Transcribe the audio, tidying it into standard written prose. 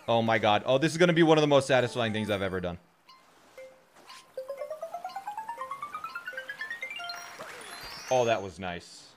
Oh my god. Oh, this is going to be one of the most satisfying things I've ever done. Oh, that was nice.